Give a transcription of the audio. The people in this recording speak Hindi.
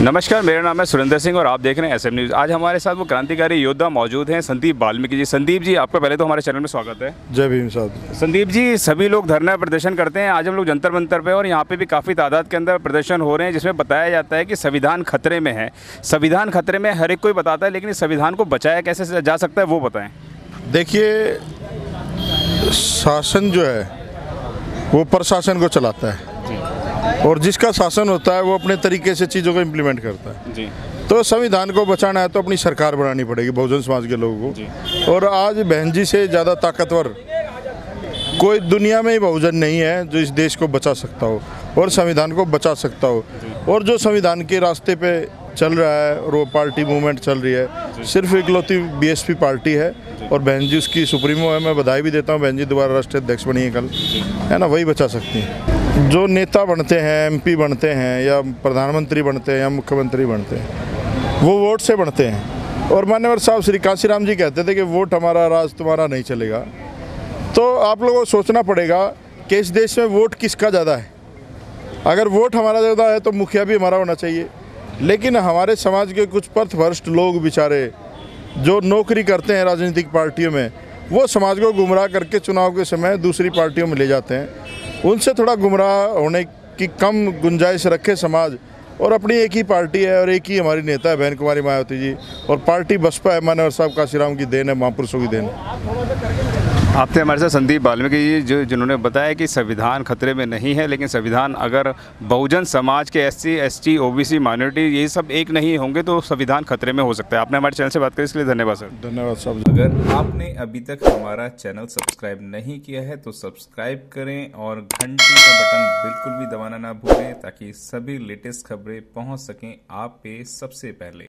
नमस्कार, मेरा नाम है सुरेंद्र सिंह और आप देख रहे हैं एसएम न्यूज़। आज हमारे साथ वो क्रांतिकारी योद्धा मौजूद हैं, संदीप वाल्मीकि जी। संदीप जी, आपका पहले तो हमारे चैनल में स्वागत है। जय भीम साहब। संदीप जी, सभी लोग धरना प्रदर्शन करते हैं। आज हम लोग जंतर मंतर पे और यहाँ पे भी काफ़ी तादाद के अंदर प्रदर्शन हो रहे हैं, जिसमें बताया जाता है कि संविधान खतरे में है। संविधान खतरे में हर एक कोई बताता है, लेकिन इस संविधान को बचाया कैसे जा सकता है वो बताएं। देखिए, शासन जो है वो प्रशासन को चलाता है और जिसका शासन होता है वो अपने तरीके से चीज़ों को इम्प्लीमेंट करता है जी। तो संविधान को बचाना है तो अपनी सरकार बनानी पड़ेगी बहुजन समाज के लोगों को। और आज बहन जी से ज़्यादा ताकतवर कोई दुनिया में ही बहुजन नहीं है जो इस देश को बचा सकता हो और संविधान को बचा सकता हो। और जो संविधान के रास्ते पे चल रहा है और वो पार्टी मूवमेंट चल रही है, सिर्फ इकलौती बीएसपी पार्टी है और बहन जी उसकी सुप्रीमो है। मैं बधाई भी देता हूँ, बहन जी दोबारा राष्ट्रीय अध्यक्ष बनी है कल, है ना, वही बचा सकती हैं। जो नेता बनते हैं, एमपी बनते हैं या प्रधानमंत्री बनते हैं या मुख्यमंत्री बनते हैं, वो वोट से बनते हैं। और मान्यवर साहब श्री कांशीराम जी कहते थे कि वोट हमारा, राज तुम्हारा नहीं चलेगा। तो आप लोगों को सोचना पड़ेगा कि इस देश में वोट किसका ज़्यादा है। अगर वोट हमारा ज़्यादा है तो मुखिया भी हमारा होना चाहिए। लेकिन हमारे समाज के कुछ पथभ्रष्ट लोग बेचारे जो नौकरी करते हैं राजनीतिक पार्टियों में, वो समाज को गुमराह करके चुनाव के समय दूसरी पार्टियों में ले जाते हैं। उनसे थोड़ा गुमराह होने की कम गुंजाइश रखे समाज, और अपनी एक ही पार्टी है और एक ही हमारी नेता है बहन कुमारी मायावती जी, और पार्टी बसपा है, मानवर साहब काशीराम की देन है, महापुरुषों की देन है। आपने हमारे साथ संदीप वाल्मीकि जी जिन्होंने बताया कि संविधान खतरे में नहीं है, लेकिन संविधान अगर बहुजन समाज के SC ST OBC माइनॉरिटी ये सब एक नहीं होंगे तो संविधान खतरे में हो सकता है। आपने हमारे चैनल से बात करी, इसके लिए धन्यवाद सर। धन्यवाद साहब। अगर आपने अभी तक हमारा चैनल सब्सक्राइब नहीं किया है तो सब्सक्राइब करें और घंटी का बटन बिल्कुल भी दबाना ना भूलें, ताकि सभी लेटेस्ट खबरें पहुंच सकें आप पे सबसे पहले।